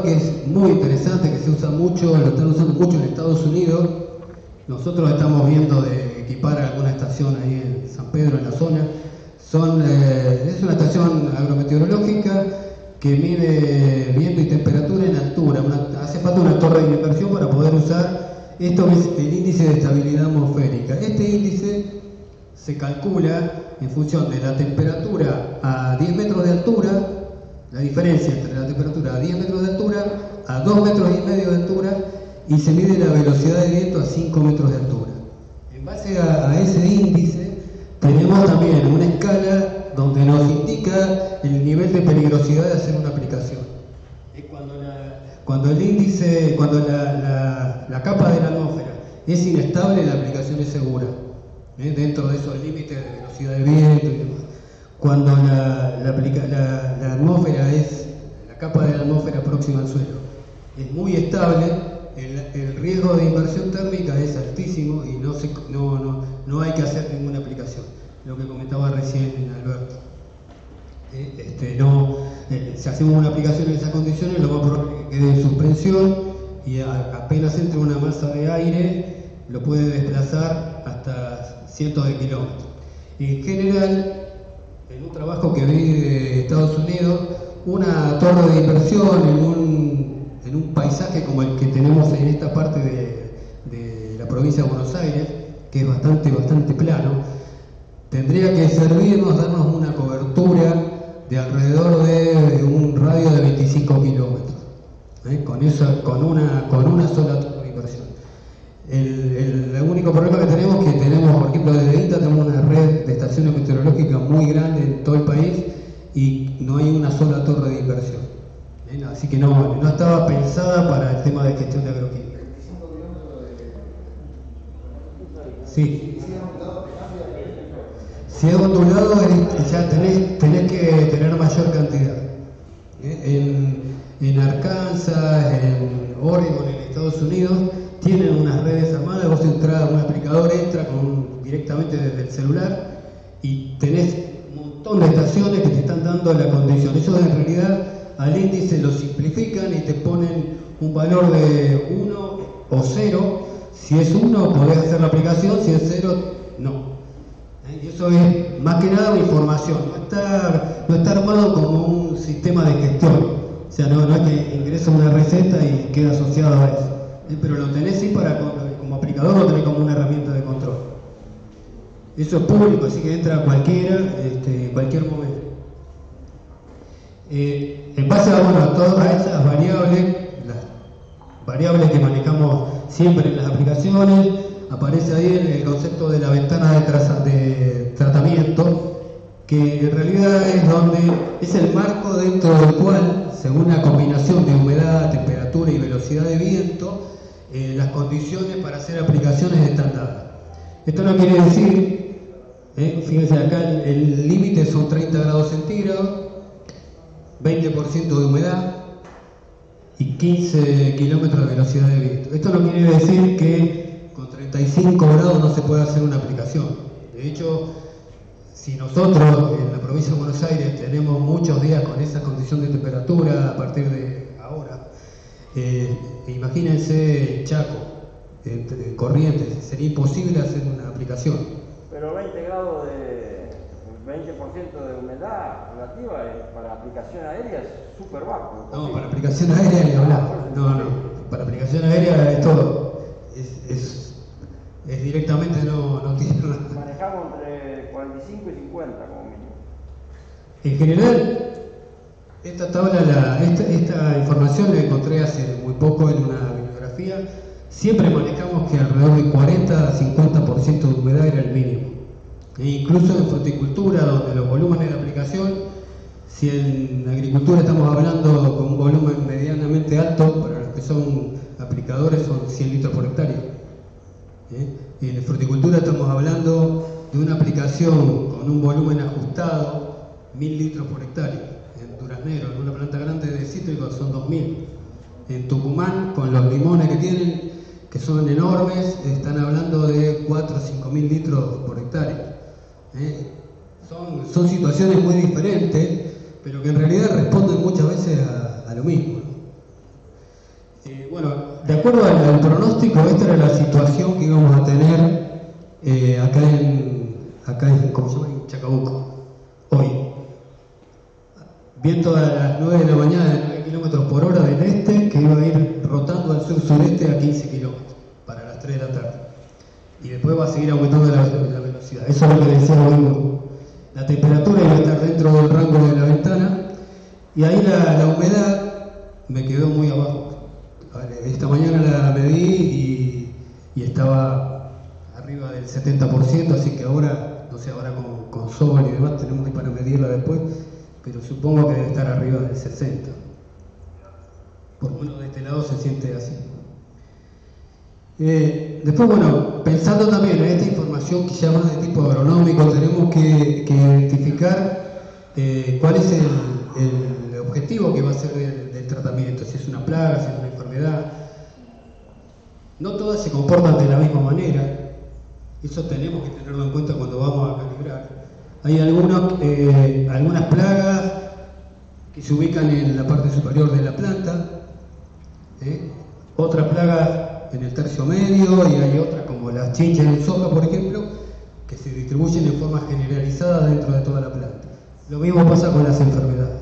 que es muy interesante, que se usa mucho, lo están usando mucho en Estados Unidos. Nosotros estamos viendo de equipar alguna estación ahí en San Pedro, en la zona. Es una estación agrometeorológica que mide viento y temperatura en altura. Hace falta una torre de inversión para poder usar esto, que es el índice de estabilidad atmosférica. Este índice se calcula en función de la temperatura a 10 metros de altura, la diferencia entre la temperatura a 10 metros de altura, a 2 metros y medio de altura, y se mide la velocidad de viento a 5 metros de altura. En base a ese índice, tenemos también una escala donde nos indica el nivel de peligrosidad de hacer una aplicación. Es cuando el índice, cuando la capa de la atmósfera es inestable, la aplicación es segura, dentro de esos límites de velocidad de viento y demás. Cuando la atmósfera la capa de la atmósfera próxima al suelo es muy estable, el riesgo de inversión térmica es altísimo y no hay que hacer ninguna aplicación. Lo que comentaba recién Alberto. Si hacemos una aplicación en esas condiciones, lo más probable es que quede en suspensión y apenas entre una masa de aire, lo puede desplazar hasta cientos de kilómetros. En general, en un trabajo que vi de Estados Unidos, una torre de inversión en un paisaje como el que tenemos en esta parte de la provincia de Buenos Aires, que es bastante plano, tendría que darnos una cobertura de alrededor de un radio de 25 kilómetros, con una sola torre de inversión. El único problema que tenemos es que tenemos, por ejemplo, desde INTA tenemos una red de estaciones meteorológicas muy grande en todo el país y no hay una sola torre de inversión. Así que no estaba pensada para el tema de gestión de agroquímica. Sí. Si es ondulado, ya tenés que tener mayor cantidad. En Arkansas, en Oregon, en Estados Unidos, tienen unas redes armadas. Vos entrás, un aplicador entra directamente desde el celular y tenés un montón de estaciones que te están dando la condición. Ellos en realidad al índice lo simplifican y te ponen un valor de 1 o 0. Si es 1 podés hacer la aplicación, si es 0 no. Y eso es más que nada una información, no está armado como un sistema de gestión. O sea, no es que ingresa una receta y queda asociado a eso. Pero lo tenés sí como aplicador, lo tenés como una herramienta de control. Eso es público, así que entra cualquiera, en cualquier momento. En base a todas esas variables, las variables que manejamos siempre en las aplicaciones, aparece ahí el concepto de la ventana de tratamiento, que en realidad es el marco dentro del cual, según la combinación de humedad, temperatura y velocidad de viento, las condiciones para hacer aplicaciones están dadas. Esto no quiere decir, fíjense acá, el límite son 30 grados centígrados, 20% de humedad y 15 kilómetros de velocidad de viento. Esto no quiere decir que con 35 grados no se puede hacer una aplicación. De hecho, si nosotros en la provincia de Buenos Aires tenemos muchos días con esa condición de temperatura a partir de ahora, imagínense Chaco, Corrientes, sería imposible hacer una aplicación. Pero 20 grados de 20% de humedad relativa para aplicación aérea es súper bajo. No, para aplicación aérea ni hablar. No, para aplicación aérea es todo. Es directamente no tiene nada. Manejamos entre 45 y 50 como mínimo. En general, esta información la encontré hace muy poco en una bibliografía. Siempre manejamos que alrededor de 40 a 50% de humedad era el mínimo. E incluso en fruticultura, donde los volúmenes de aplicación, si en agricultura estamos hablando con un volumen medianamente alto, para los que son aplicadores son 100 litros por hectárea. En fruticultura estamos hablando de una aplicación con un volumen ajustado, 1000 litros por hectárea. En Duraznero, en una planta grande de cítricos son 2000. En Tucumán, con los limones que tienen, que son enormes, están hablando de 4 o 5000 litros por hectárea. Son situaciones muy diferentes, pero que en realidad responden muchas veces a lo mismo. Bueno, de acuerdo al pronóstico, esta era la situación que íbamos a tener acá en, ¿cómo se llama? En Chacabuco, hoy. Viento a las 9 de la mañana de 9 kilómetros por hora del este, que iba a ir rotando al sur-sureste a 15 kilómetros para las 3 de la tarde. Y después va a seguir aumentando la velocidad. Eso es lo que decía hoy. La temperatura iba a estar dentro del rango de la ventana, y ahí la humedad me quedó muy abajo. Esta mañana la medí y estaba arriba del 70%, así que ahora, no sé, ahora con sol y demás tenemos que ir para medirla después, pero supongo que debe estar arriba del 60%. Por lo menos de este lado se siente así. Después, bueno, pensando también en esta información que ya más de tipo agronómico, tenemos que identificar cuál es el objetivo que va a ser del tratamiento, si es una plaga, si es una enfermedad. No todas se comportan de la misma manera, eso tenemos que tenerlo en cuenta cuando vamos a calibrar. Hay algunas plagas que se ubican en la parte superior de la planta, otras plagas en el tercio medio, y hay otras como las chinchas en soja, por ejemplo, que se distribuyen en forma generalizada dentro de toda la planta. Lo mismo pasa con las enfermedades.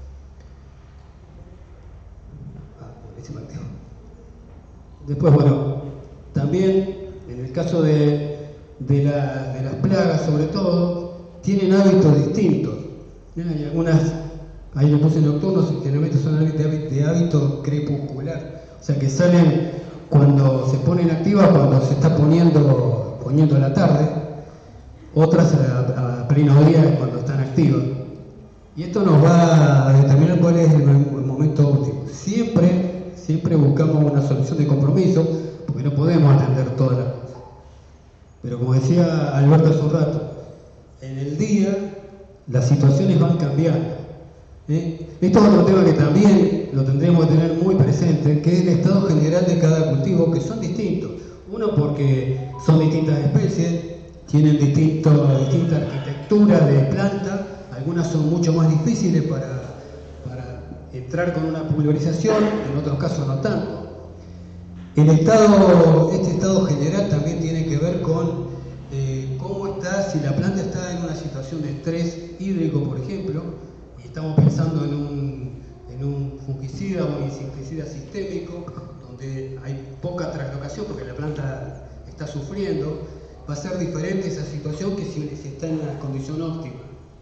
Después, bueno, también en el caso de las plagas, sobre todo, tienen hábitos distintos. Hay algunas, ahí le puse nocturnos, y generalmente son de hábito crepuscular, o sea que salen cuando se ponen activas, cuando se está poniendo la tarde, otras a pleno día cuando están activas. Y esto nos va a determinar cuál es el momento óptimo. Siempre buscamos una solución de compromiso, porque no podemos atender todas las cosas. Pero como decía Alberto hace un rato, en el día las situaciones van cambiando. Esto es otro tema que también lo tendremos que tener muy presente, que es el estado general de cada cultivo, que son distintos. Uno porque son distintas especies, tienen distinta arquitectura de planta, algunas son mucho más difíciles para entrar con una pulverización, en otros casos no tanto. Este estado general también tiene que ver con cómo está, si la planta está en una situación de estrés hídrico, por ejemplo, y estamos pensando en un fungicida o un insecticida sistémico, donde hay poca translocación porque la planta está sufriendo, va a ser diferente esa situación que si está en una condición óptima.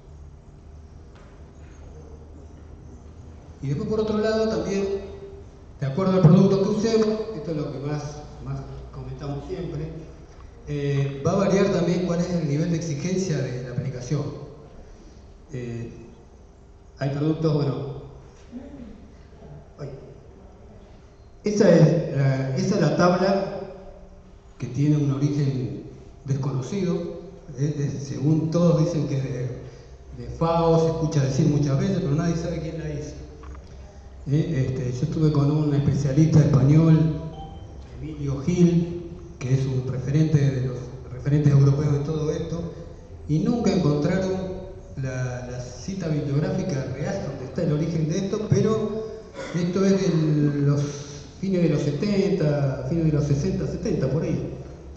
Y después, por otro lado, también, de acuerdo al producto que usemos, esto es lo que más comentamos siempre, va a variar también cuál es el nivel de exigencia de la aplicación. Hay productos, bueno, esa es la tabla que tiene un origen desconocido, según todos dicen que es de FAO, se escucha decir muchas veces, pero nadie sabe quién la hizo. Yo estuve con un especialista español, Emilio Gil, que es un referente de los referentes europeos en todo esto, y nunca encontraron la cita bibliográfica real donde está el origen de esto, pero esto es de los fines de los 70, fines de los 60, 70, por ahí.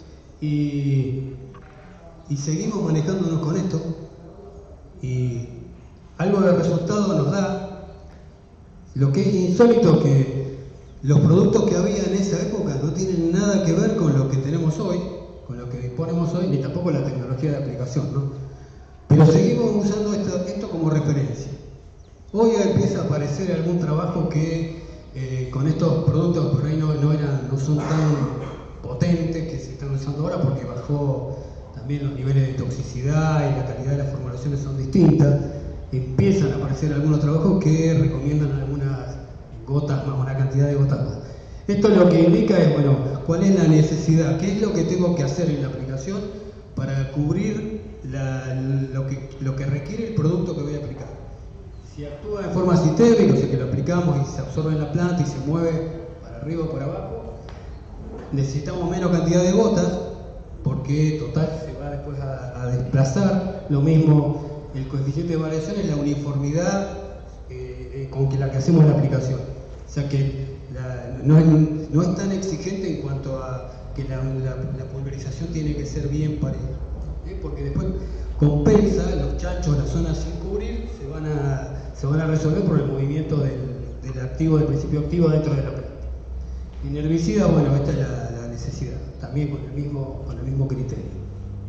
Y seguimos manejándonos con esto, y algo de resultado nos da. Lo que es insólito es que los productos que había en esa época no tienen nada que ver con lo que tenemos hoy, con lo que disponemos hoy, ni tampoco la tecnología de aplicación, ¿no? Pero seguimos usando esto como referencia. Hoy empieza a aparecer algún trabajo que con estos productos por ahí no son tan potentes que se están usando ahora, porque bajó también los niveles de toxicidad y la calidad de las formulaciones son distintas. Empiezan a aparecer algunos trabajos que recomiendan algunas gotas más, una cantidad de gotas más. Esto lo que indica es, bueno, cuál es la necesidad, qué es lo que tengo que hacer en la aplicación para cubrir lo que requiere el producto que voy a aplicar. Si actúa de forma sistémica, o sea que lo aplicamos y se absorbe en la planta y se mueve para arriba o para abajo, necesitamos menos cantidad de gotas, porque total se va después a desplazar. Lo mismo, el coeficiente de variación es la uniformidad con la que hacemos la aplicación. O sea que no es tan exigente en cuanto a que la pulverización tiene que ser bien pareja, porque después compensa los chanchos, las zonas sin cubrir, se van a resolver por el movimiento del activo, del principio activo dentro de la planta. En herbicida, bueno, esta es la necesidad, también con el mismo criterio.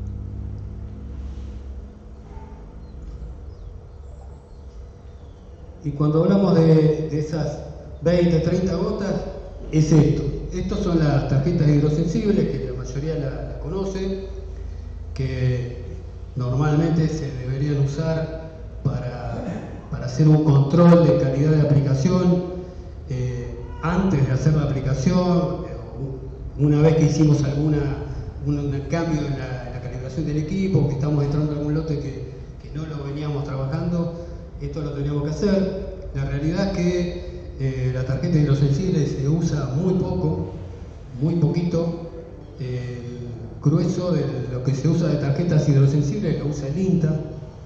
Y cuando hablamos de esas 20, 30 gotas, es esto. Estas son las tarjetas hidrosensibles, que la mayoría la conocen, que normalmente se deberían usar para hacer un control de calidad de aplicación antes de hacer la aplicación, una vez que hicimos un cambio en la calibración del equipo, que estamos entrando en algún lote que no lo veníamos trabajando. Esto lo teníamos que hacer. La realidad es que la tarjeta hidrosensible se usa muy poco, muy poquito. El grueso de lo que se usa de tarjetas hidrosensibles lo usa el INTA.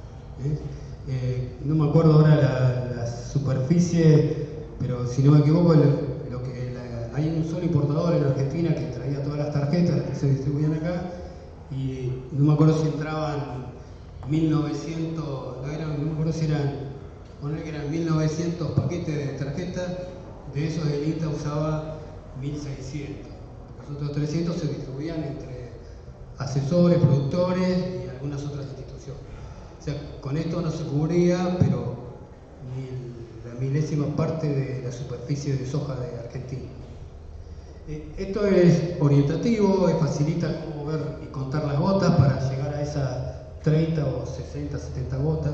No me acuerdo ahora la superficie, pero si no me equivoco, hay un solo importador en Argentina que traía todas las tarjetas que se distribuían acá, y no me acuerdo si entraban 1900, no me acuerdo si eran 1900 paquetes de tarjetas, de esos el INTA usaba 1600. Los otros 300 se distribuían entre asesores, productores y algunas otras instituciones. O sea, con esto no se cubría, pero ni la milésima parte de la superficie de soja de Argentina. Esto es orientativo, facilita cómo ver y contar las gotas para llegar a esas 30 o 60, 70 gotas.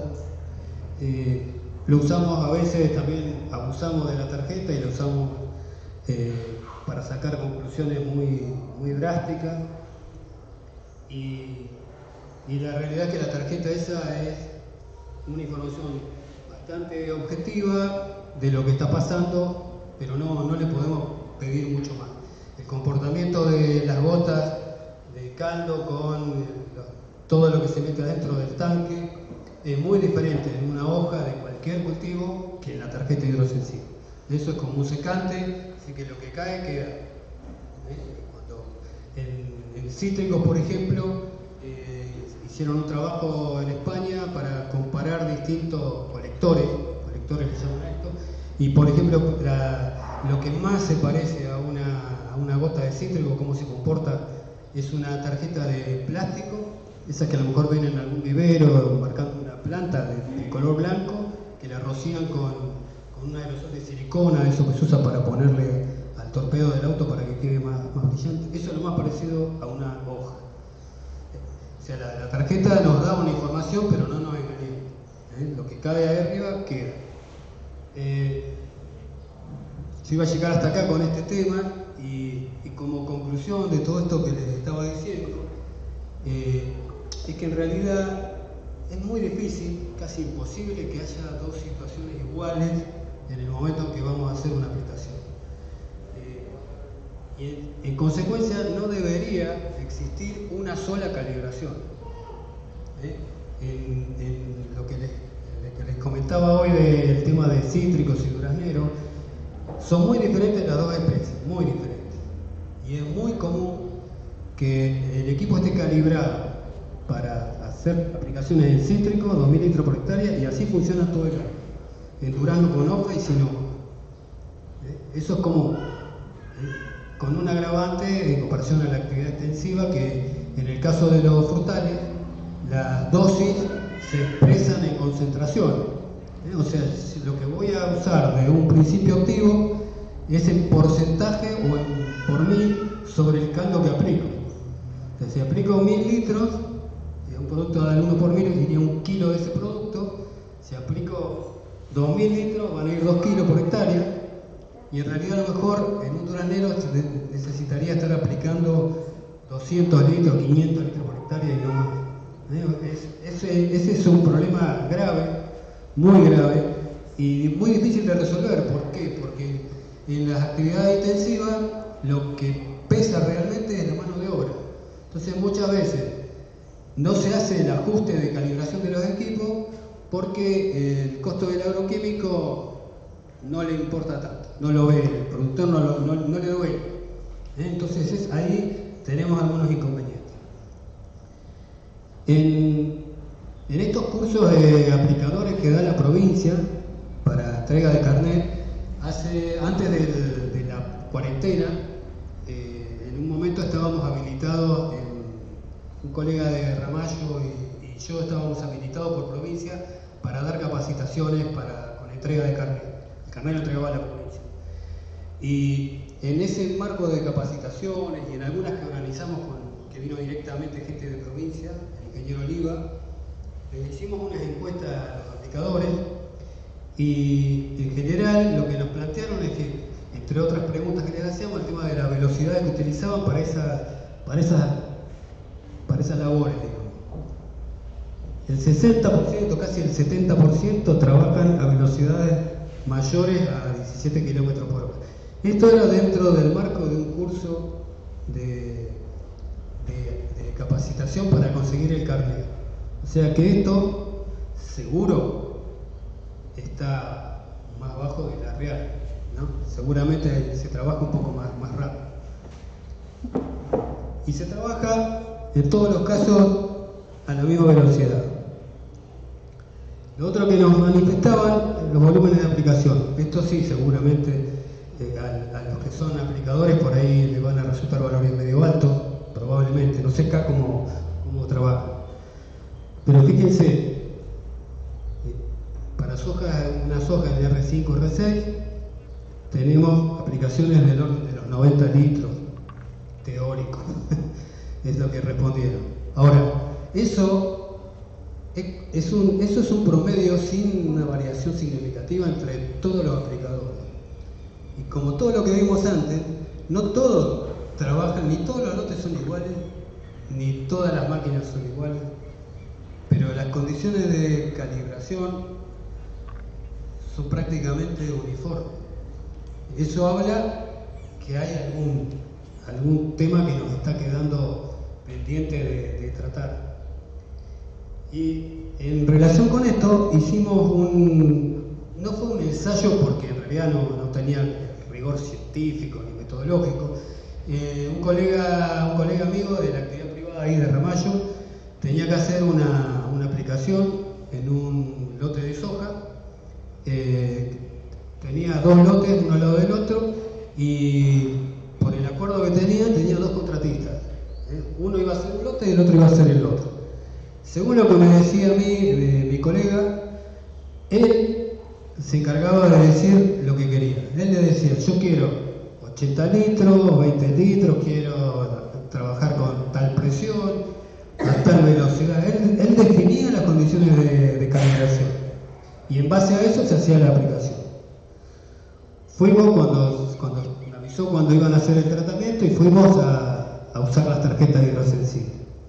Lo usamos a veces, también abusamos de la tarjeta y lo usamos para sacar conclusiones muy drásticas. Y la realidad es que la tarjeta esa es una información bastante objetiva de lo que está pasando, pero no le podemos pedir mucho más. El comportamiento de las gotas de caldo con todo lo que se mete adentro del tanque es muy diferente en una hoja de cualquier cultivo que en la tarjeta hidrosensible. Eso es como un secante, así que lo que cae queda. Cuando en cítricos, por ejemplo, hicieron un trabajo en España para comparar distintos colectores le llaman esto, y por ejemplo lo que más se parece a una gota de cítrico, cómo se comporta, es una tarjeta de plástico, esa que a lo mejor ven en algún vivero marcando una planta de color blanco, que la rocían con un aerosol de silicona, eso que se usa para ponerle al torpedo del auto para que quede más brillante. Eso es lo más parecido a una hoja. O sea, la tarjeta nos da una información, pero no nos engañemos. Lo que cae ahí arriba queda. Yo iba a llegar hasta acá con este tema y como conclusión de todo esto que les estaba diciendo, es que en realidad es muy difícil, casi imposible, que haya dos situaciones iguales en el momento en que vamos a hacer una aplicación. Y en consecuencia no debería existir una sola calibración. En lo que les comentaba hoy del tema de cítricos y durazneros, son muy diferentes las dos especies, muy diferentes. Y es muy común que el equipo esté calibrado para hacer aplicaciones en cítrico, 2000 litros por hectárea, y así funciona todo el año. En durazno con hoja y sin hoja. Eso es común. Con un agravante en comparación a la actividad extensiva, que en el caso de los frutales, las dosis se expresan en concentración. O sea, si lo que voy a usar de un principio activo es en porcentaje o por 1000 sobre el caldo que aplico. Entonces, si aplico 1000 litros, un producto al 1 por 1000 sería 1 kilo de ese producto. Si aplico 2000 litros, van a ir 2 kilos por hectárea. Y en realidad a lo mejor en un duraznero necesitaría estar aplicando 200 litros, 500 litros por hectárea y no más. Ese es un problema grave, muy grave y muy difícil de resolver. ¿Por qué? Porque en las actividades intensivas lo que pesa realmente es la mano de obra. Entonces muchas veces no se hace el ajuste de calibración de los equipos porque el costo del agroquímico no le importa tanto, no lo ve, el productor no le duele. Entonces ahí tenemos algunos inconvenientes. En estos cursos de aplicadores que da la provincia para entrega de carnet, antes de la cuarentena, en un momento estábamos habilitados, un colega de Ramallo y yo estábamos habilitados por provincia para dar capacitaciones con entrega de carnet. El carnet lo entregaba la provincia. Y en ese marco de capacitaciones y en algunas que organizamos que vino directamente gente de provincia, el ingeniero Oliva, hicimos unas encuestas a los aplicadores y en general lo que nos plantearon es que, entre otras preguntas que les hacíamos, el tema de la velocidad que utilizaban para esas labores, digamos. El 60%, casi el 70% trabajan a velocidades mayores a 17 km por hora. Esto era dentro del marco de un curso de capacitación para conseguir el carnet. O sea que esto seguro está más bajo de la real, ¿no? Seguramente se trabaja un poco más rápido. Y se trabaja en todos los casos a la misma velocidad. Lo otro que nos manifestaban, los volúmenes de aplicación. Esto sí, seguramente a los que son aplicadores por ahí les van a resultar valores medio altos, probablemente. No sé acá cómo trabajan. Pero fíjense, para una soja en R5, R6, tenemos aplicaciones del orden de los 90 litros teóricos. Es lo que respondieron. Ahora, eso es un promedio sin una variación significativa entre todos los aplicadores. Y como todo lo que vimos antes, no todos trabajan, ni todos los lotes son iguales, ni todas las máquinas son iguales, pero las condiciones de calibración son prácticamente uniformes. Eso habla que hay algún tema que nos está quedando pendiente de tratar. Y en relación con esto hicimos no fue un ensayo porque en realidad no tenía rigor científico ni metodológico. Un colega amigo de la actividad privada ahí de Ramallo tenía que hacer una aplicación en un lote de soja. Tenía dos lotes uno al lado del otro y por el acuerdo que tenía dos contratistas. Uno iba a hacer un lote y el otro iba a hacer el otro. Según lo que me decía a mí, mi colega, él se encargaba de decir lo que quería. Él le decía, yo quiero 80 litros, 20 litros, quiero trabajar con tal presión, a tal velocidad. Él definía las condiciones de calibración y en base a eso se hacía la aplicación. Fuimos cuando me avisó cuando iban a hacer el tratamiento y fuimos a usar las tarjetas hidrosensibles.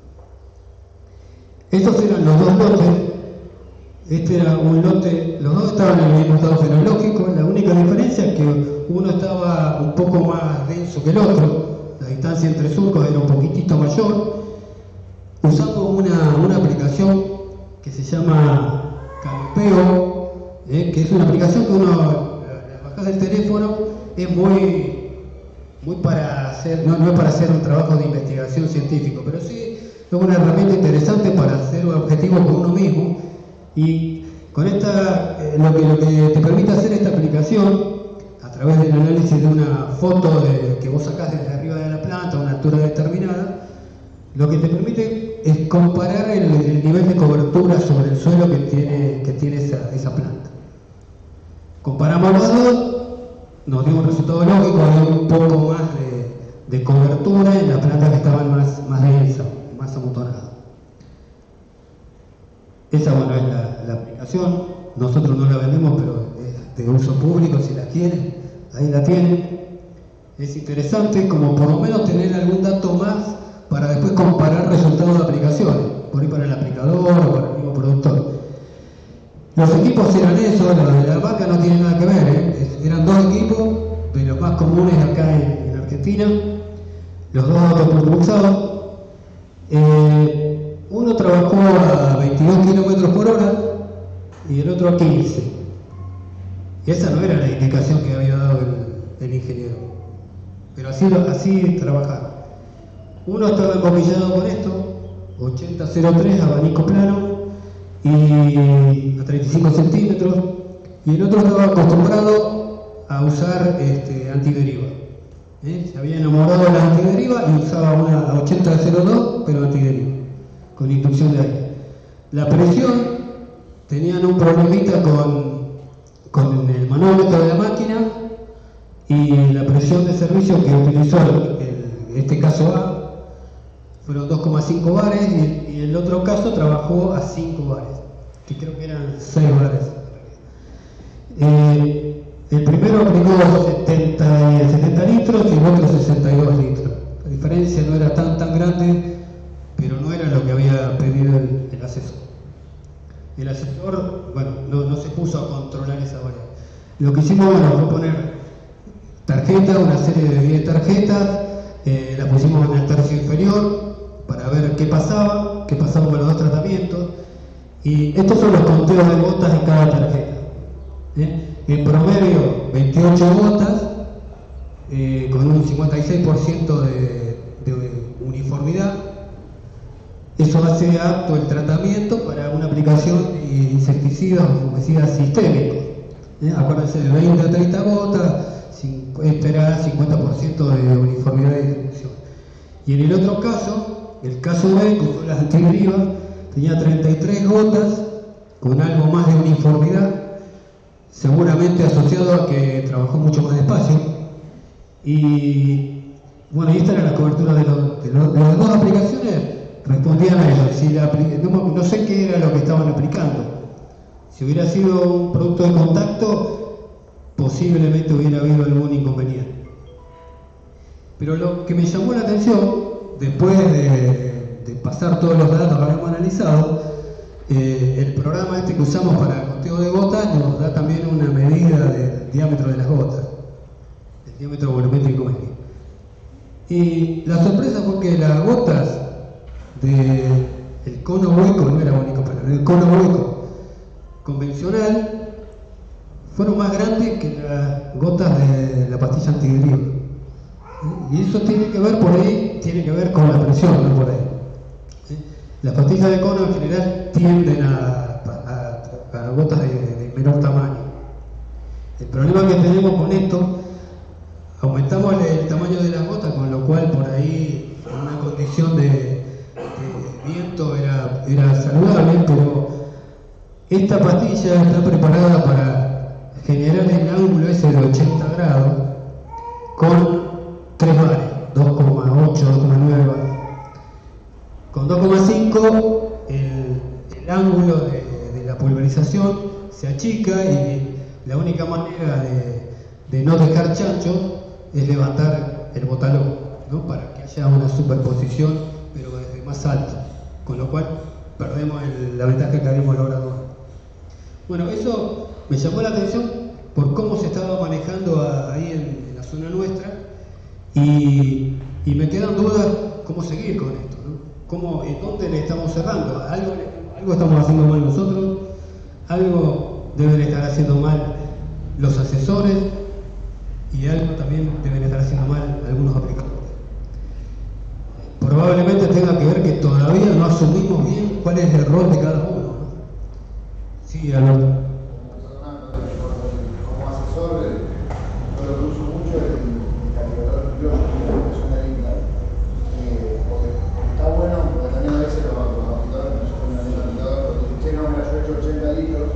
Estos eran los dos lotes. Este era un lote, los dos estaban en el mismo estado fenológico. La única diferencia es que uno estaba un poco más denso que el otro, la distancia entre surcos era un poquitito mayor. Usamos una aplicación que se llama Campeo, que es una aplicación que uno la bajás del teléfono, es muy para hacer, no es para hacer un trabajo de investigación científico, pero sí es una herramienta interesante para hacer un objetivo con uno mismo. Y con esta, lo que te permite hacer esta aplicación, a través del análisis de una foto que vos sacás desde arriba de la planta a una altura determinada, lo que te permite es comparar el nivel de cobertura sobre el suelo que tiene esa planta. Comparamos los dos, nos dio un resultado lógico, había un poco más de cobertura en las plantas que estaban más densas, más amontonadas. Esa, bueno, es la aplicación. Nosotros no la vendemos, pero es de uso público, si la quieren, ahí la tienen. Es interesante como por lo menos tener algún dato más para después comparar resultados de aplicaciones, por ahí para el aplicador o para el mismo productor. Los equipos eran eso, los de la marca no tienen nada que ver, eran dos equipos de los más comunes acá en Argentina, los dos autopropulsados. Uno trabajó a 22 km por hora y el otro a 15. Y esa no era la indicación que había dado el ingeniero. Pero así trabajaron. Uno estaba embobillado con esto, 8003, abanico plano, y a 35 centímetros, y el otro estaba acostumbrado a usar antideriva. Se había enamorado de la antideriva y usaba una 8002, pero antideriva, con inducción de aire. La presión, tenían un problemita con el manómetro de la máquina, y la presión de servicio que utilizó en este caso A fueron 2,5 bares, y el otro caso trabajó a 5 bares, que creo que eran 6 bares. El primero aplicó 70 litros y el otro 62 litros. La diferencia no era tan grande, pero no era lo que había pedido el asesor. El asesor, bueno, no se puso a controlar esa variable. Lo que hicimos, bueno, fue poner tarjetas, una serie de 10 tarjetas, las pusimos en el tercio inferior para ver qué pasaba con los dos tratamientos, y estos son los conteos de gotas en cada tarjeta. En promedio 28 gotas, con un 56% de uniformidad. Eso hace apto el tratamiento para una aplicación de insecticidas o fungicidas sistémicos. Acuérdense, de 20 a 30 gotas, este era 50% de uniformidad de distribución. Y en el otro caso, el caso B, que fue la antideriva, tenía 33 gotas con algo más de uniformidad, seguramente asociado a que trabajó mucho más despacio. Y bueno, y esta era la cobertura de las dos aplicaciones, respondían a eso. Si no sé qué era lo que estaban aplicando. Si hubiera sido un producto de contacto, posiblemente hubiera habido algún inconveniente. Pero lo que me llamó la atención, después de pasar todos los datos que habíamos analizado, el programa que usamos para el conteo de gotas nos da también una medida del diámetro de las gotas, el diámetro volumétrico medio. Y la sorpresa fue que las gotas del cono hueco, no era único, pero el cono hueco convencional fueron más grandes que las gotas de la pastilla antideriva. Y eso tiene que ver por ahí, tiene que ver con la presión, no por ahí. Las pastillas de cono en general tienden a gotas de menor tamaño. El problema que tenemos con esto, aumentamos el tamaño de las gotas, con lo cual por ahí en una condición de viento era saludable, pero esta pastilla está preparada para generar el ángulo ese de 80 grados con 3 bares, 2,8, 2,9 bares. Con 2,5 el ángulo de la pulverización se achica, y la única manera de no dejar chancho es levantar el botalón, ¿no? Para que haya una superposición, pero desde más alto, con lo cual perdemos la ventaja que habíamos logrado. Bueno, eso me llamó la atención por cómo se estaba manejando ahí en la zona nuestra, y me quedan dudas cómo seguir con esto, ¿no? ¿Dónde le estamos cerrando? Algo estamos haciendo mal nosotros, algo deben estar haciendo mal los asesores, y algo también deben estar haciendo mal algunos aplicadores. Probablemente tenga que ver que todavía no asumimos bien cuál es el rol de cada uno, ¿no? Sí, Alberto. Como asesor, yo lo uso mucho el calibrador criollo, es una línea, porque está bueno, porque también a veces los aplicadores no se ponen en el aplicador, porque usted no me la yo he hecho 80 litros.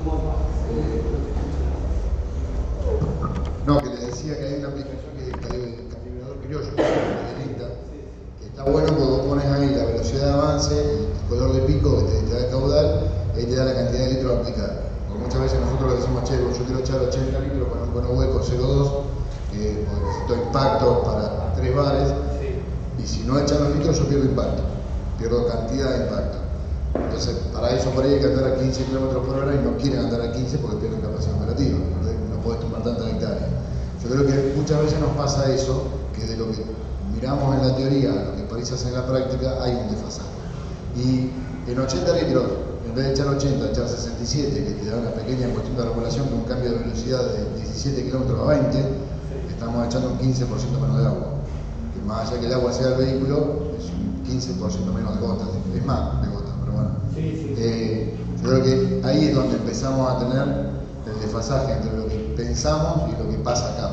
No, que les decía que hay una aplicación que es el calibrador criollo, que está bueno porque vos pones ahí la velocidad de avance, el color de pico que te da el caudal, ahí te da la cantidad de litros a aplicar. Porque muchas veces nosotros le decimos, che, yo quiero echar 80 litros con un cono hueco 0,2, porque necesito impacto para 3 bares, y si no echan los litros yo pierdo impacto, pierdo cantidad de impacto. Entonces, para eso por ahí hay que andar a 15 km por hora, y no quieren andar a 15 porque pierden capacidad operativa, no podés tomar tantas hectáreas. Yo creo que muchas veces nos pasa eso, que de lo que miramos en la teoría a lo que parece hacer en la práctica hay un desfasaje. Y en 80 litros, en vez de echar 80, echar 67, que te da una pequeña cuestión de regulación con un cambio de velocidad de 17 km a 20, estamos echando un 15% menos de agua. Que más allá que el agua sea el vehículo, es un 15% menos de gotas, es más de gotas, pero bueno. Yo creo que ahí es donde empezamos a tener el desfasaje entre lo que pensamos y lo que pasa acá.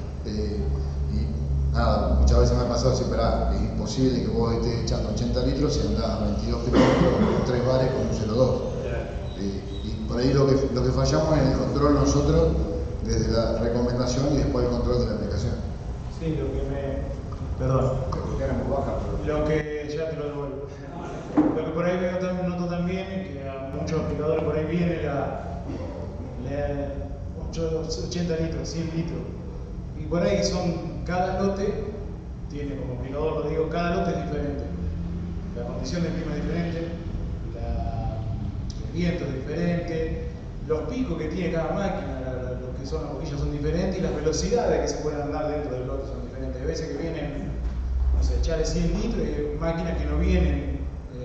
Y nada, muchas veces me ha pasado decir, es imposible que vos estés echando 80 litros y andás a 22 kilómetros con 3 bares con un 0,2. Y por ahí lo que fallamos es el control nosotros, desde la recomendación y después el control de la aplicación. Sí, perdón. Lo que ya te lo devuelvo. Lo que por ahí noto también es que a muchos aplicadores por ahí viene la 80 litros, 100 litros. Y por ahí cada lote tiene como aplicador, lo digo, cada lote es diferente. La condición del clima es diferente, el viento es diferente, los picos que tiene cada máquina, lo que son las boquillas son diferentes y las velocidades que se pueden andar dentro del lote son diferentes. Hay veces que vienen, no sé, echarle 100 litros y hay máquinas que no vienen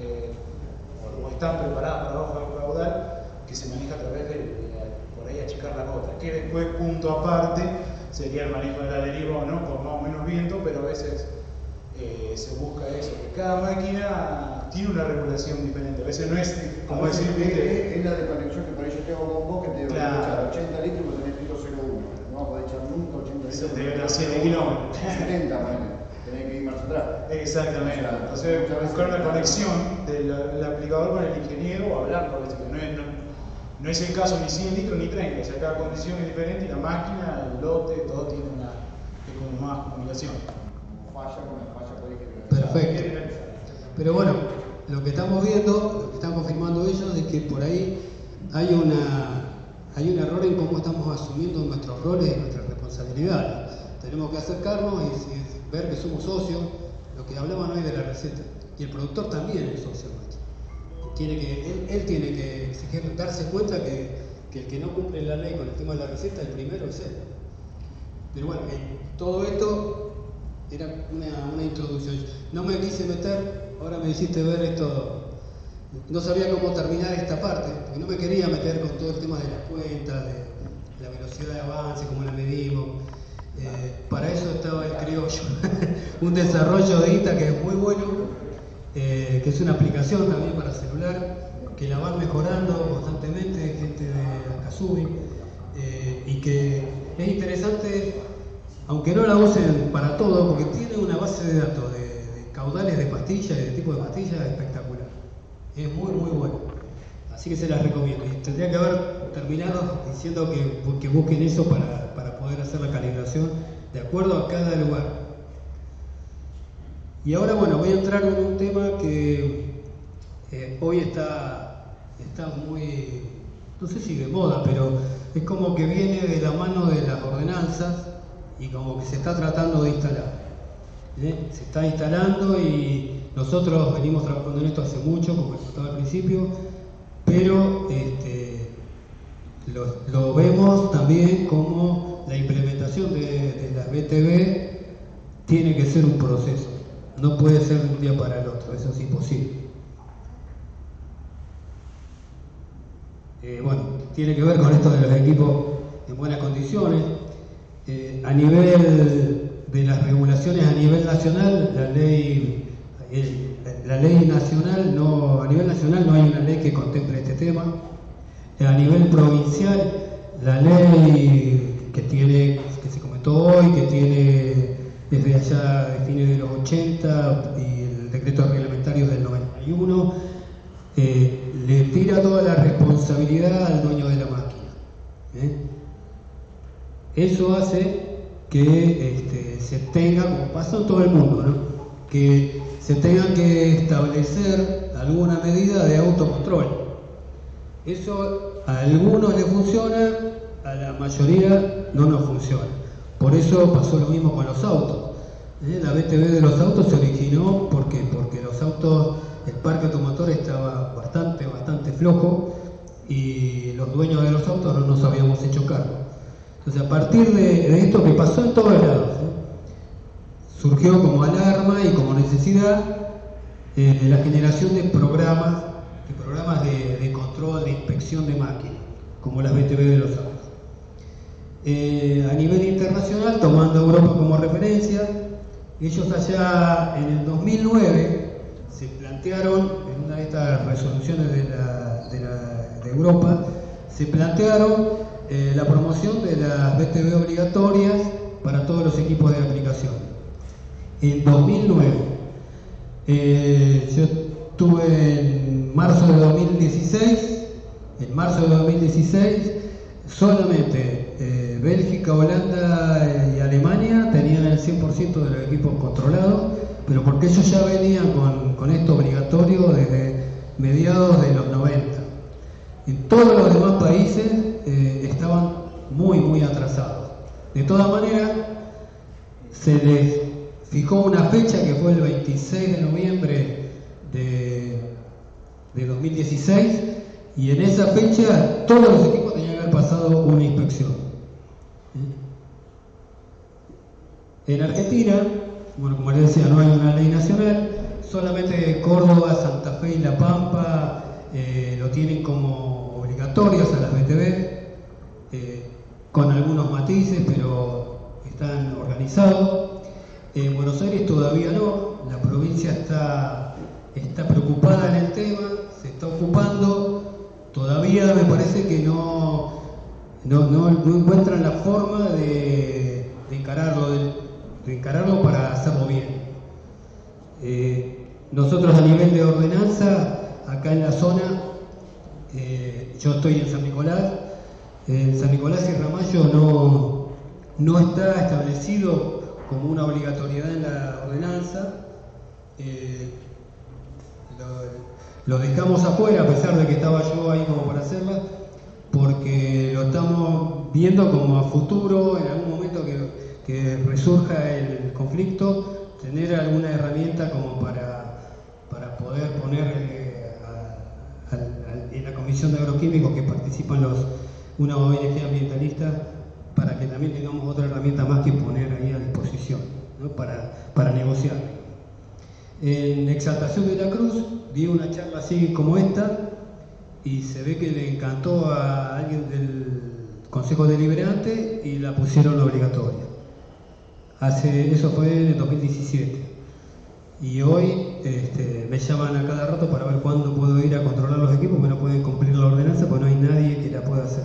o están preparadas para bajo caudal, que se maneja a través de por ahí achicar la gota, que después, punto aparte, sería el manejo de la deriva, ¿no? Con más o menos viento, pero a veces se busca eso, que cada máquina tiene una regulación diferente. A veces no es como decir, es la desconexión que por ahí yo tengo con vos, que te digo, claro, echar 80 litros y vos tenés pico 0,1. No vas a poder echar nunca 80 litros. Se te ven a 7 kilómetros. 70, tenés que ir más atrás. Exactamente. Entonces, buscar una conexión del aplicador con el ingeniero o hablar con esto. No es el caso ni 100 litros ni 30. O sea, cada condición es diferente y la máquina, el lote, todo tiene como más comunicación. Falla con la falla por ahí que Perfecto. Pero bueno, lo que estamos viendo, lo que están confirmando ellos, es que por ahí hay un error en cómo estamos asumiendo nuestros roles y nuestras responsabilidades. Tenemos que acercarnos y ver que somos socios. Lo que hablaban hoy de la receta. Y el productor también es socio nuestro. Él tiene que exigir, darse cuenta que el que no cumple la ley con el tema de la receta, el primero es él. Pero bueno, todo esto era una introducción. No me quise meter, ahora me hiciste ver esto. No sabía cómo terminar esta parte, porque no me quería meter con todo el tema de las cuentas, de la velocidad de avance, cómo la medimos. Para eso estaba el criollo, un desarrollo de ITA que es muy bueno, que es una aplicación también para celular, que la van mejorando constantemente, gente de Akasubi, y que es interesante, aunque no la usen para todo, porque tiene una base de datos de caudales de pastillas y de tipo de pastillas espectacular. Es muy bueno. Así que se las recomiendo. Y tendría que haber terminado diciendo que busquen eso para poder hacer la calibración de acuerdo a cada lugar. Y ahora, bueno, voy a entrar en un tema que hoy está muy, no sé si de moda, pero es como que viene de la mano de las ordenanzas y como que se está tratando de instalar. Se está instalando y nosotros venimos trabajando en esto hace mucho, como les contaba al principio, pero lo vemos también como la implementación de las BTV tiene que ser un proceso, no puede ser de un día para el otro, eso es imposible. Bueno, tiene que ver con esto de los equipos en buenas condiciones. A nivel de las regulaciones a nivel nacional, la ley nacional no, a nivel nacional no hay una ley que contemple este tema. A nivel provincial, la ley que se comentó hoy, que tiene desde allá, tiene de los 80 y el decreto reglamentario del 91, le tira toda la responsabilidad al dueño de la máquina. Eso hace que se tenga, como pasa en todo el mundo, ¿no? Que se tenga que establecer alguna medida de autocontrol. Eso a algunos les funciona, a la mayoría no nos funciona. Por eso pasó lo mismo con los autos. La BTV de los autos se originó porque los autos, el parque automotor estaba bastante flojo y los dueños de los autos no nos habíamos hecho cargo. Entonces, a partir de esto que pasó en todos lados, surgió como alarma y como necesidad la generación de programas programas de control, de inspección de máquinas, como las BTV de los autos. A nivel internacional, tomando Europa como referencia, ellos allá en el 2009 se plantearon, en una de estas resoluciones de Europa, se plantearon la promoción de las BTV obligatorias para todos los equipos de aplicación. En 2009, yo estuve en marzo de 2016, solamente Bélgica, Holanda y Alemania tenían el 100% de los equipos controlados, pero porque ellos ya venían con esto obligatorio desde mediados de los 90. En todos los demás países estaban muy atrasados. De todas maneras, se les fijó una fecha que fue el 26 de noviembre de 2016, y en esa fecha todos los equipos tenían que haber pasado una inspección. En Argentina, bueno, como les decía, no hay una ley nacional, solamente Córdoba, Santa Fe y La Pampa lo tienen como obligatorios a las BTV, con algunos matices, pero están organizados. En Buenos Aires todavía no, la provincia está preocupada en el tema, se está ocupando, todavía me parece que no encuentran la forma de encararlo para hacerlo bien. Nosotros a nivel de ordenanza, acá en la zona, yo estoy en San Nicolás y Ramallo no está establecido como una obligatoriedad en la ordenanza. Lo dejamos afuera, a pesar de que estaba yo ahí como para hacerla, porque lo estamos viendo como a futuro, en algún momento que resurja el conflicto, tener alguna herramienta como para poder poner en la Comisión de Agroquímicos que participan una ONG ambientalista, para que también tengamos otra herramienta más que poner ahí a disposición, ¿no? para negociar. En Exaltación de la Cruz di una charla así como esta, y se ve que le encantó a alguien del Consejo Deliberante y la pusieron obligatoria. Eso fue en el 2017. Y hoy me llaman a cada rato para ver cuándo puedo ir a controlar los equipos, que no pueden cumplir la ordenanza porque no hay nadie que la pueda hacer.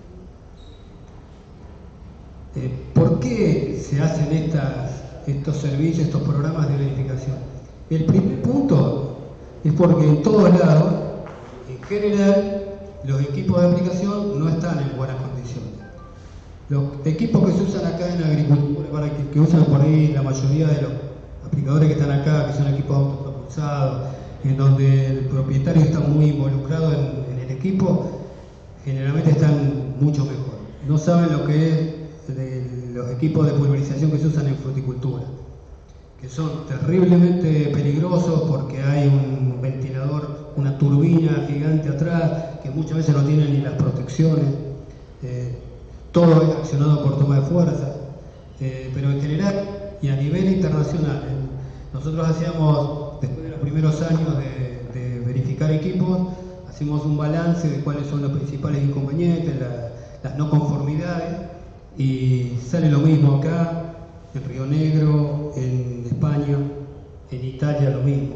¿Por qué se hacen estos servicios, estos programas de verificación? El primer punto es porque en todos lados, en general, los equipos de aplicación no están en buenas condiciones. Los equipos que se usan acá en agricultura, que usan por ahí la mayoría de los aplicadores que están acá, que son equipos autopropulsados, en donde el propietario está muy involucrado en el equipo, generalmente están mucho mejor. No saben lo que es los equipos de pulverización que se usan en fruticultura, que son terriblemente peligrosos porque hay un ventilador, una turbina gigante atrás, que muchas veces no tienen ni las protecciones. Todo es accionado por toma de fuerza, pero en general y a nivel internacional, nosotros hacíamos, después de los primeros años de verificar equipos, hacemos un balance de cuáles son los principales inconvenientes, las no conformidades, y sale lo mismo acá, en Río Negro, en España, en Italia lo mismo.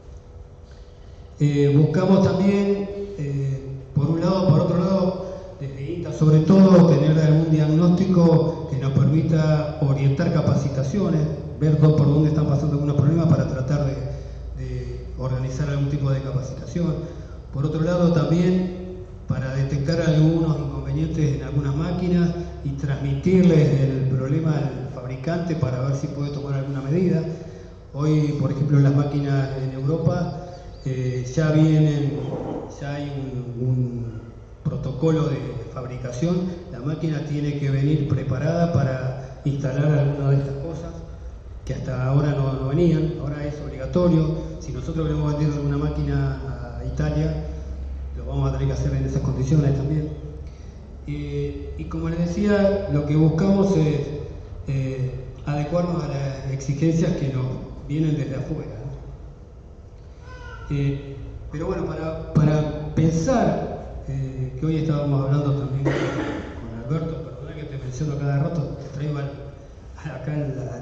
Buscamos también, por un lado, por otro lado, desde INTA sobre todo, tener algún diagnóstico que nos permita orientar capacitaciones, ver por dónde están pasando algunos problemas para tratar de organizar algún tipo de capacitación. Por otro lado, también para detectar algunos inconvenientes en algunas máquinas y transmitirles el problema al fabricante para ver si puede tomar alguna medida. Hoy, por ejemplo, en las máquinas en Europa ya hay un protocolo de fabricación. La máquina tiene que venir preparada para instalar alguna de estas cosas que hasta ahora no venían. Ahora es obligatorio. Si nosotros queremos vender alguna máquina a Italia, lo vamos a tener que hacer en esas condiciones también. Y como les decía, lo que buscamos es adecuarnos a las exigencias que nos vienen desde afuera. Pero bueno, para pensar que hoy estábamos hablando también con Alberto, perdona que te menciono cada rato, te traigo acá en la...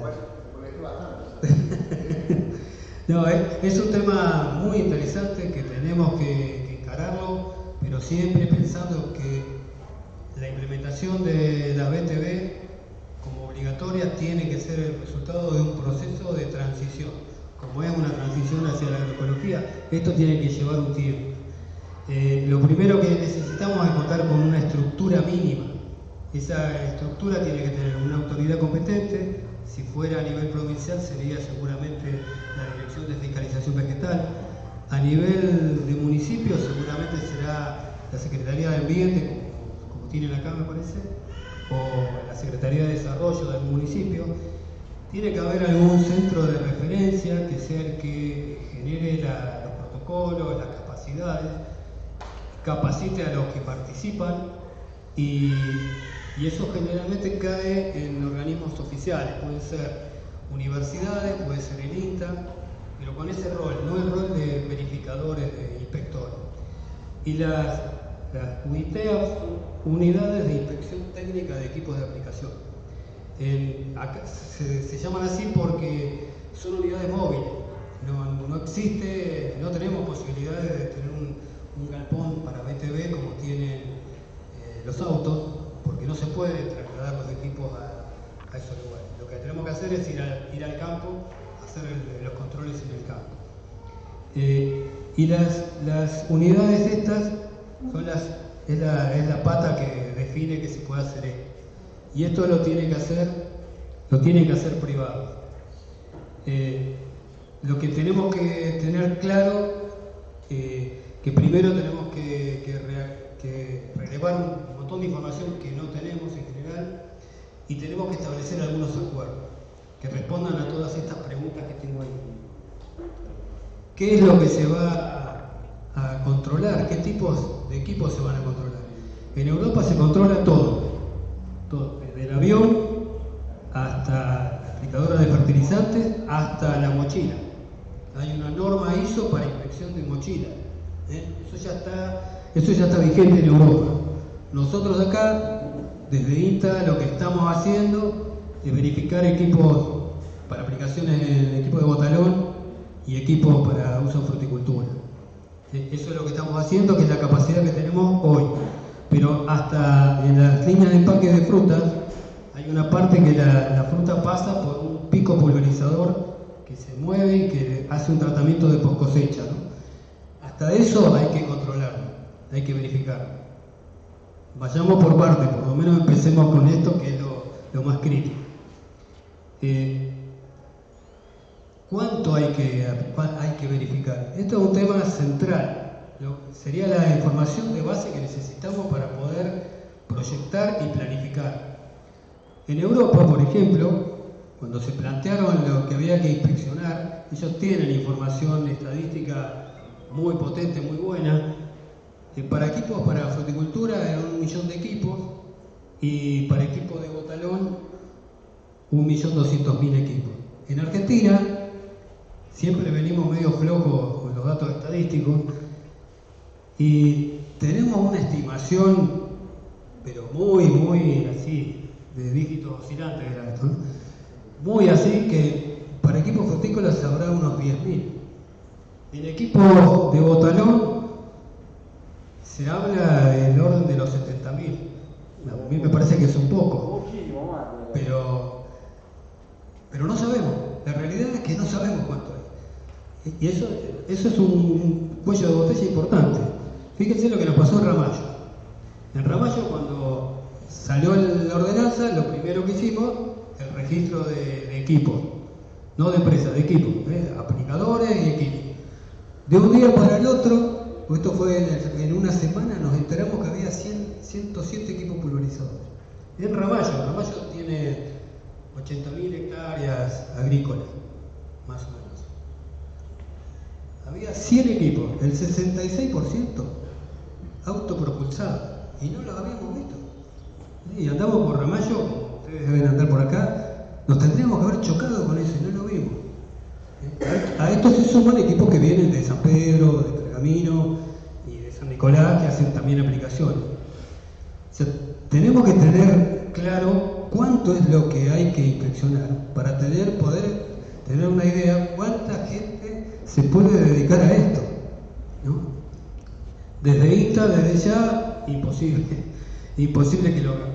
No, es un tema muy interesante que tenemos que encararlo, pero siempre pensando que la implementación de la BTV como obligatoria tiene que ser el resultado de un proceso de transición. Como es una transición hacia la agroecología, esto tiene que llevar un tiempo. Lo primero que necesitamos es contar con una estructura mínima. Esa estructura tiene que tener una autoridad competente. Si fuera a nivel provincial sería seguramente la Dirección de Fiscalización Vegetal. A nivel de municipio seguramente será la Secretaría de Ambiente, como tienen acá me parece, o la Secretaría de Desarrollo del municipio. Tiene que haber algún centro de referencia que sea el que genere los protocolos, las capacidades, capacite a los que participan y eso generalmente cae en organismos oficiales, pueden ser universidades, puede ser el INTA, pero con ese rol, no el rol de verificadores, de inspectores. Y las UITEAF, unidades de inspección técnica de equipos de aplicación. Acá se llaman así porque son unidades móviles. No existe, no tenemos posibilidades de tener un galpón para BTV como tienen los autos, porque no se puede trasladar los equipos a esos lugares. Lo que tenemos que hacer es ir al campo, hacer los controles en el campo. Y las unidades estas son es la pata que define que se puede hacer esto. Y esto lo tienen que hacer privados. Lo que tenemos que tener claro que primero tenemos que relevar un montón de información que no tenemos en general y tenemos que establecer algunos acuerdos que respondan a todas estas preguntas que tengo ahí. ¿Qué es lo que se va a controlar? ¿Qué tipos de equipos se van a controlar? En Europa se controla todo, desde el avión hasta la aplicadora de fertilizantes hasta la mochila. Hay una norma ISO para inspección de mochila. Eso ya está vigente en Europa. Nosotros acá, desde INTA, lo que estamos haciendo es verificar equipos para aplicaciones en equipos de botalón y equipos para uso en fruticultura. Eso es lo que estamos haciendo, que es la capacidad que tenemos hoy. Pero hasta en las líneas de empaque de frutas, hay una parte que la fruta pasa por un pico pulverizador que se mueve y que hace un tratamiento de post cosecha, ¿no? Hasta eso hay que controlarlo, hay que verificarlo. Vayamos por parte, por lo menos empecemos con esto que es lo más crítico. ¿Cuánto hay que verificar? Esto es un tema central. Sería la información de base que necesitamos para poder proyectar y planificar. En Europa, por ejemplo, cuando se plantearon lo que había que inspeccionar, ellos tienen información estadística muy potente, muy buena. Para equipos para fruticultura eran 1 millón de equipos y para equipos de botalón 1.200.000 equipos. En Argentina siempre venimos medio flojos con los datos estadísticos y tenemos una estimación, pero muy así, de dígitos oscilantes era esto, ¿no? Muy así que para equipos frutícolas habrá unos 10.000. En equipos de botalón se habla del orden de los 70.000. A mí me parece que es un poco. Muchísimo más. Pero no sabemos. La realidad es que no sabemos cuánto hay. Y eso es un cuello de botella importante. Fíjense lo que nos pasó en Ramallo. En Ramallo, cuando salió la ordenanza, lo primero que hicimos, el registro de equipos. No de empresas, de equipos. Aplicadores y equipos. De un día para el otro, esto fue en una semana, nos enteramos que había 107 equipos pulverizadores. En Ramallo tiene 80.000 hectáreas agrícolas, más o menos. Había 100 equipos, el 66% autopropulsados, y no los habíamos visto. Y andamos por Ramallo, como ustedes deben andar por acá, nos tendríamos que haber chocado con eso y no lo vimos. A esto se suman equipos que vienen de San Pedro, de Pergamino y de San Nicolás, que hacen también aplicaciones. O sea, tenemos que tener claro cuánto es lo que hay que inspeccionar para poder tener una idea cuánta gente se puede dedicar a esto, ¿no? Desde INTA, desde ya, imposible que lo hagan.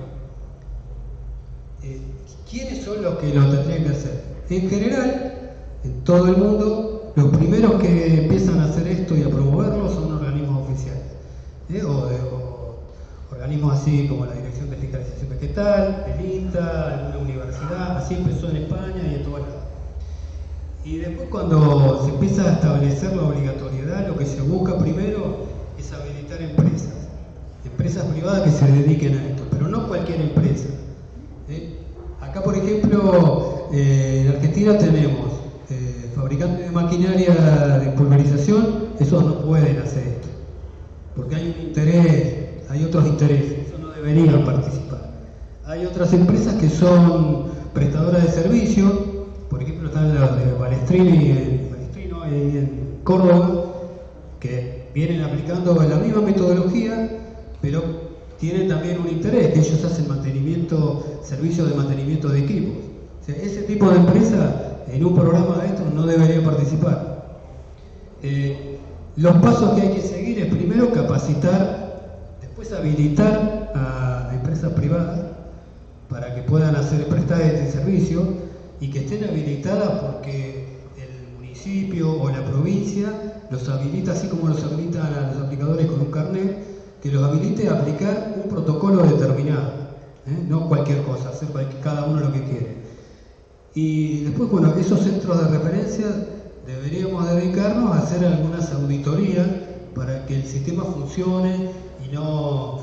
¿Quiénes son los que lo tendrían que hacer? En general, en todo el mundo, los primeros que empiezan a hacer esto y a promoverlo son organismos oficiales, o organismos así como la Dirección de Fiscalización Vegetal, el INTA, alguna universidad. Así empezó en España y en todas lados. Y después, cuando se empieza a establecer la obligatoriedad, lo que se busca primero es habilitar empresas privadas que se dediquen a esto, pero no cualquier empresa. Acá, por ejemplo, en Argentina tenemos fabricantes de maquinaria de pulverización. Esos no pueden hacer esto, porque hay un interés, hay otros intereses, esos no deberían participar. Hay otras empresas que son prestadoras de servicios, por ejemplo están las de Balestrino en Córdoba, que vienen aplicando la misma metodología, pero tienen también un interés, que ellos hacen servicios de mantenimiento de equipos. O sea, ese tipo de empresa en un programa de estos no debería participar. Los pasos que hay que seguir es primero capacitar, después habilitar a empresas privadas para que puedan prestar este servicio y que estén habilitadas porque el municipio o la provincia los habilita, así como los habilitan a los aplicadores con un carnet, que los habilite a aplicar un protocolo determinado, no cualquier cosa, hacer cada uno lo que quiere. Y después, bueno, esos centros de referencia deberíamos dedicarnos a hacer algunas auditorías para que el sistema funcione y no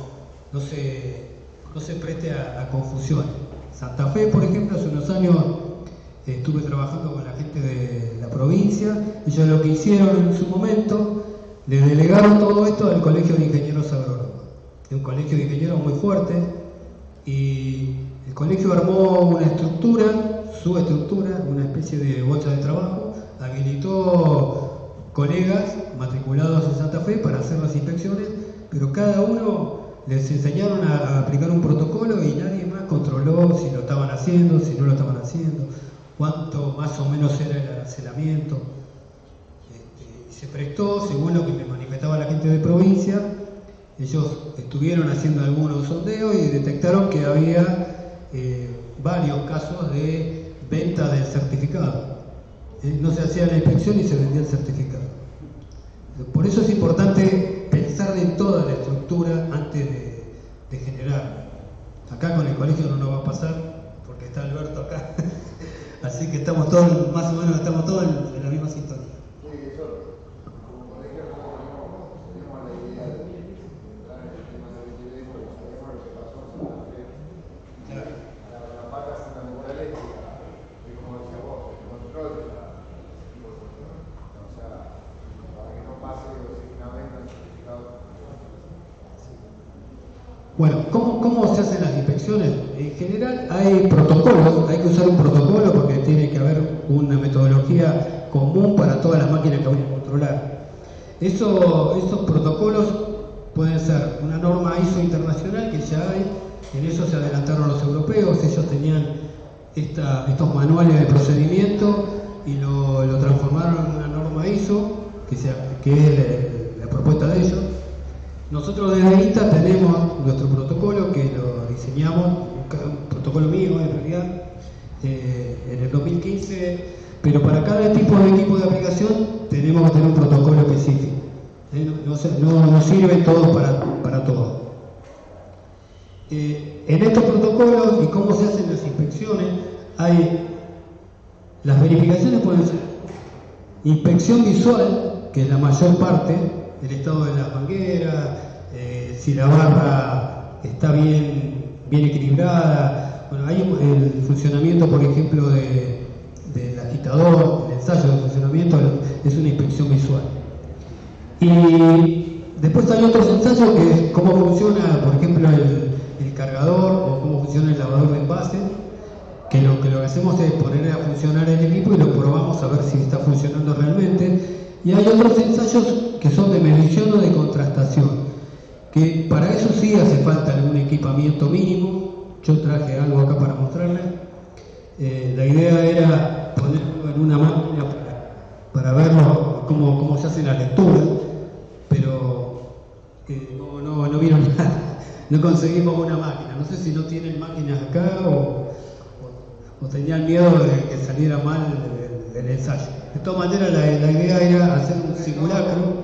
se preste a confusiones. Santa Fe, por ejemplo, hace unos años estuve trabajando con la gente de la provincia. Ellos lo que hicieron en su momento, le delegaron todo esto al Colegio de Ingenieros Agrónomos. Es un colegio de ingenieros muy fuerte, y el colegio armó una subestructura, una especie de bolsa de trabajo, habilitó colegas matriculados en Santa Fe para hacer las inspecciones, pero cada uno les enseñaron a aplicar un protocolo y nadie más controló si lo estaban haciendo, si no lo estaban haciendo, cuánto más o menos era el arancelamiento. Y se prestó, según lo que me manifestaba la gente de provincia, ellos estuvieron haciendo algunos sondeos y detectaron que había varios casos de venta del certificado. No se hacía la inspección y se vendía el certificado. Por eso es importante pensar en toda la estructura antes de generar. Acá con el colegio no nos va a pasar, porque está Alberto acá. Así que estamos todos, más o menos, estamos todos en la misma sintonía. Bueno, ¿cómo se hacen las inspecciones? En general hay protocolos, hay que usar un protocolo porque tiene que haber una metodología común para todas las máquinas que vamos a controlar. Esos protocolos pueden ser una norma ISO internacional que ya hay, en eso se adelantaron los europeos, ellos tenían estos manuales de procedimiento y lo transformaron en una norma ISO, que es la propuesta de ellos. Nosotros desde INTA tenemos nuestro protocolo que lo diseñamos, un protocolo mío en realidad, en el 2015, pero para cada tipo de equipo de aplicación tenemos que tener un protocolo específico. No sirven todos para todo. En estos protocolos y cómo se hacen las inspecciones, las verificaciones pueden ser inspección visual, que es la mayor parte, el estado de las mangueras, si la barra está bien equilibrada. Bueno, hay el funcionamiento, por ejemplo, del agitador, el ensayo de funcionamiento es una inspección visual. Y después hay otros ensayos que es cómo funciona, por ejemplo, el cargador o cómo funciona el lavador de envase, que lo que hacemos es poner a funcionar el equipo y lo probamos a ver si está funcionando realmente. Y hay otros ensayos que son de medición o de contrastación, que para eso sí hace falta algún equipamiento mínimo. Yo traje algo acá para mostrarles. La idea era ponerlo en una máquina para verlo cómo se hace la lectura, pero no vieron nada, no conseguimos una máquina. No sé si no tienen máquinas acá o tenían miedo de que saliera mal el ensayo. De todas maneras, la idea era hacer un simulacro.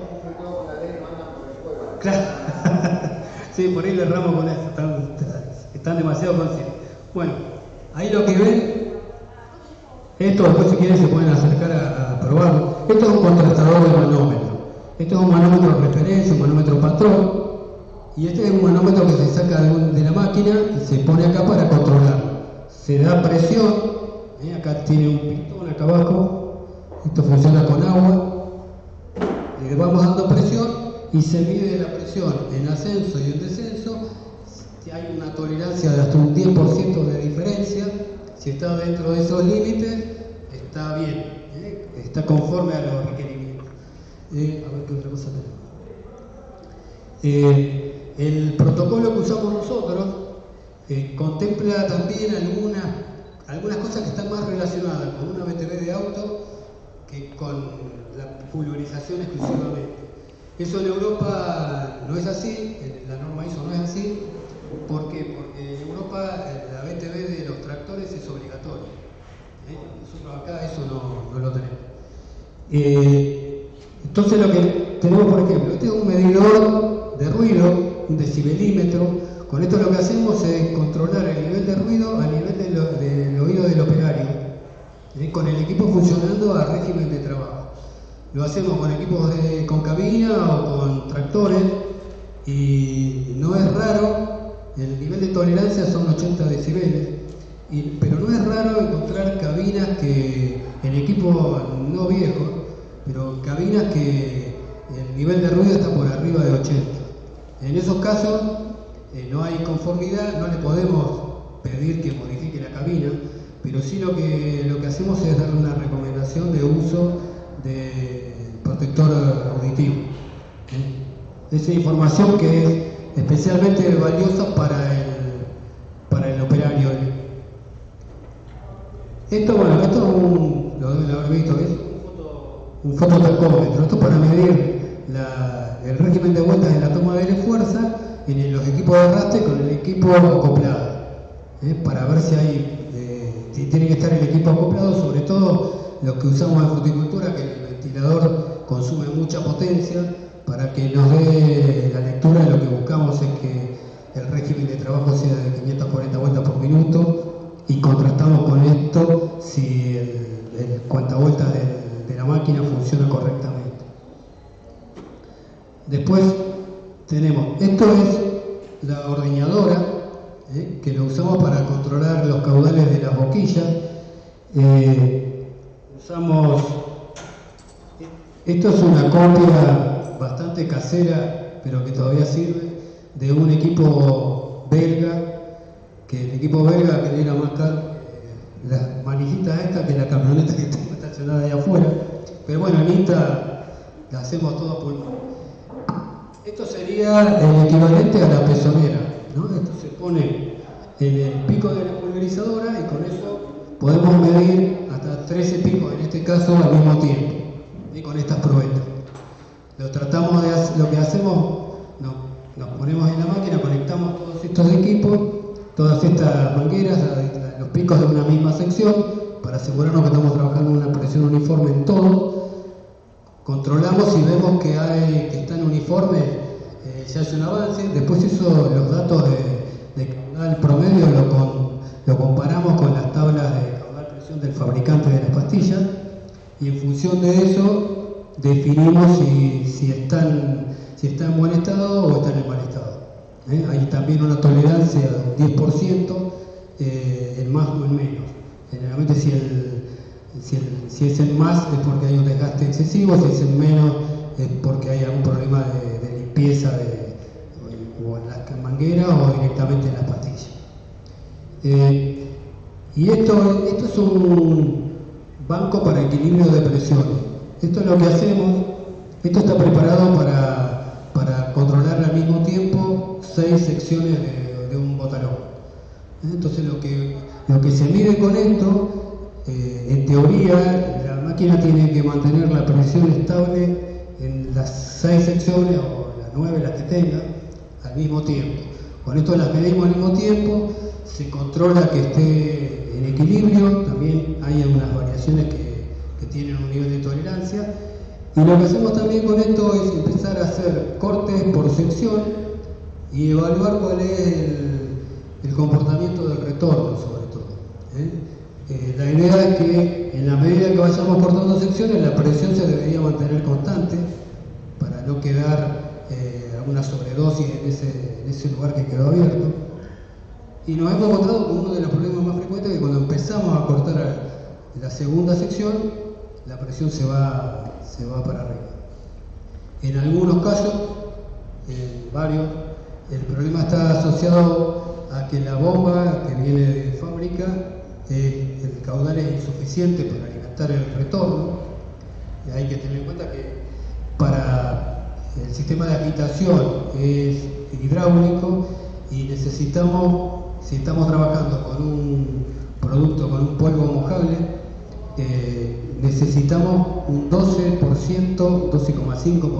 Claro. Sí, por ahí le erramos con eso, están demasiado conscientes. Bueno, ahí lo que ven, esto después si quieren se pueden acercar a probarlo. Esto es un contrastador de manómetro. Esto es un manómetro de referencia, un manómetro patrón, y este es un manómetro que se saca de la máquina y se pone acá para controlarlo. Se da presión, acá tiene un pistón acá abajo, esto funciona con agua, le vamos dando presión y se mide la presión en ascenso y en descenso. Si hay una tolerancia de hasta un 10% de diferencia, si está dentro de esos límites, está bien, está conforme a los requerimientos. A ver qué otra cosa tenemos. El protocolo que usamos nosotros contempla también algunas cosas que están más relacionadas con una BTV de auto que con la pulverización exclusivamente. Eso en Europa no es así, la norma ISO no es así. ¿Por qué? Porque en Europa la BTV de los tractores es obligatoria. Nosotros acá eso no lo tenemos. Entonces lo que tenemos, por ejemplo, este es un medidor de ruido, un decibelímetro. Con esto lo que hacemos es controlar el nivel de ruido a nivel del oído del operario, con el equipo funcionando a régimen de trabajo. Lo hacemos con equipos con cabina o con tractores, y no es raro, el nivel de tolerancia son 80 decibeles, pero no es raro encontrar cabinas que, en equipo no viejo, pero cabinas que el nivel de ruido está por arriba de 80. En esos casos no hay conformidad, no le podemos pedir que modifique la cabina, pero sí lo que hacemos es darle una recomendación de uso de protector auditivo. Esa información que es especialmente valiosa para el operario. Esto es lo deben haber visto, es un fototacómetro. Esto es para medir el régimen de vueltas en la toma de fuerza en los equipos de arrastre con el equipo acoplado, para ver si tiene que estar el equipo acoplado, sobre todo los que usamos en fruticultura, que el ventilador consume mucha potencia. Para que nos dé la lectura, lo que buscamos es que el régimen de trabajo sea de 540 vueltas por minuto, y contrastamos con esto si el cuentavueltas de la máquina funciona correctamente. Después tenemos, esto es la ordeñadora, que lo usamos para controlar los caudales de las boquillas. Esto es una copia bastante casera, pero que todavía sirve, de un equipo belga, que el equipo belga que era más caro, las manijitas estas, que la camioneta que tengo estacionada ahí afuera, pero bueno, en INTA la hacemos todo a pulmón. Esto sería el equivalente a la pezonera, ¿no? Esto se pone en el pico de la pulverizadora y con eso podemos medir hasta 13 picos, en este caso al mismo tiempo, y con estas probetas. Lo que hacemos, nos ponemos en la máquina, conectamos todos estos equipos, todas estas mangueras, los picos de una misma sección, para asegurarnos que estamos trabajando en una presión uniforme en todo. Controlamos y vemos que están uniformes, se hace un avance. Después los datos de caudal promedio lo comparamos con las tablas de caudal presión del fabricante de las pastillas, y en función de eso definimos si está en buen estado o está en mal estado. Hay también una tolerancia de 10%, en más o en menos. Generalmente si es en más es porque hay un desgaste excesivo, si es en menos es porque hay algún problema de limpieza o en las mangueras o directamente en las pastillas. Y esto es un banco para equilibrio de presiones. Esto es lo que hacemos. Esto está preparado para controlar al mismo tiempo 6 secciones de un botalón. Entonces lo que se mide con esto, en teoría, la máquina tiene que mantener la presión estable en las 6 secciones o las 9, las que tenga, al mismo tiempo. Con esto las medimos al mismo tiempo, se controla que esté en equilibrio, también hay unas variaciones que tienen un nivel de tolerancia. Y lo que hacemos también con esto es empezar a hacer cortes por sección y evaluar cuál es el comportamiento del retorno, sobre todo. La idea es que en la medida que vayamos cortando secciones, la presión se debería mantener constante para no quedar alguna sobredosis en ese lugar que quedó abierto. Y nos hemos encontrado con uno de los problemas más frecuentes, que cuando empezamos a cortar la segunda sección, la presión se va para arriba. En algunos casos, en varios, el problema está asociado a que la bomba que viene de fábrica, el caudal es insuficiente para alimentar el retorno. Y hay que tener en cuenta que para el sistema de agitación es hidráulico y necesitamos, si estamos trabajando con un producto, con un polvo mojable, necesitamos un 12%, 12,5%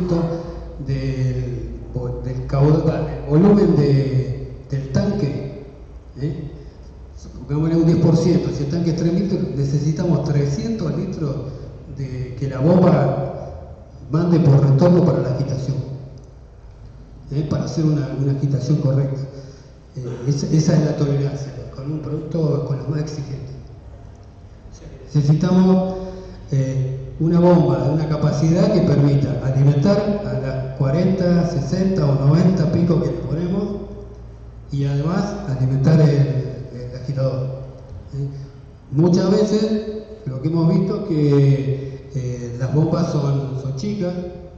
del caudal, del volumen del tanque. Pongámosle un 10%, si el tanque es 3 litros, necesitamos 300 litros de que la bomba mande por retorno para la agitación, para hacer una agitación correcta. Esa es la tolerancia, con un producto con los más exigentes. Necesitamos una bomba de una capacidad que permita alimentar a las 40, 60 o 90 picos que le ponemos y además alimentar el agitador. Muchas veces lo que hemos visto es que las bombas son chicas.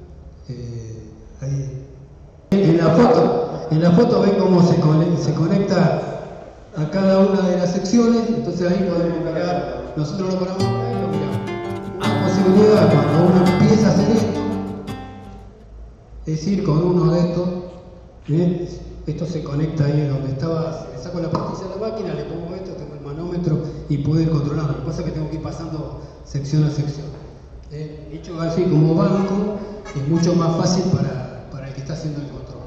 En la foto ven cómo se conecta a cada una de las secciones, entonces ahí podemos mirar. Nosotros lo ponemos acá y lo miramos. Una posibilidad cuando uno empieza a hacer esto es ir con uno de estos. Esto se conecta ahí donde estaba. Le saco la pastilla de la máquina, le pongo esto, tengo el manómetro y puedo ir controlando. Lo que pasa es que tengo que ir pasando sección a sección. Hecho así como banco, es mucho más fácil para el que está haciendo el control.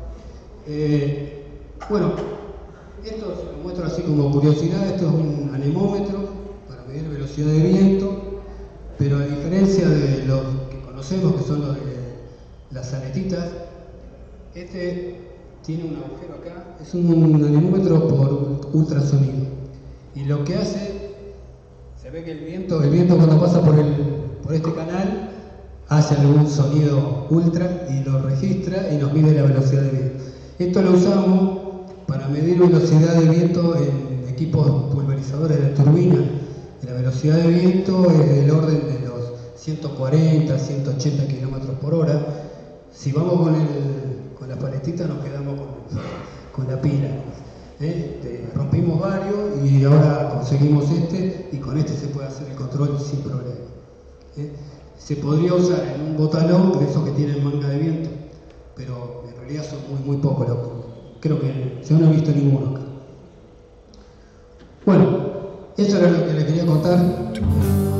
Bueno, esto se lo muestro así como curiosidad. Esto es un anemómetro para medir velocidad de viento, pero a diferencia de los que conocemos, que son los de las aletitas, este tiene un agujero acá. Es un anemómetro por ultrasonido, y lo que hace, se ve que el viento cuando pasa por este canal hace algún sonido ultra y lo registra y nos mide la velocidad de viento. Esto lo usamos para medir velocidad de viento en equipos pulverizadores de turbina. La velocidad de viento es del orden de los 140, 180 kilómetros por hora. Si vamos con la paletita nos quedamos con la pila. Rompimos varios y ahora conseguimos este, y con este se puede hacer el control sin problema. Se podría usar en un botalón de esos que tienen manga de viento, pero en realidad son muy pocos. Creo que yo no he visto ninguno acá. Bueno, eso era lo que les quería contar.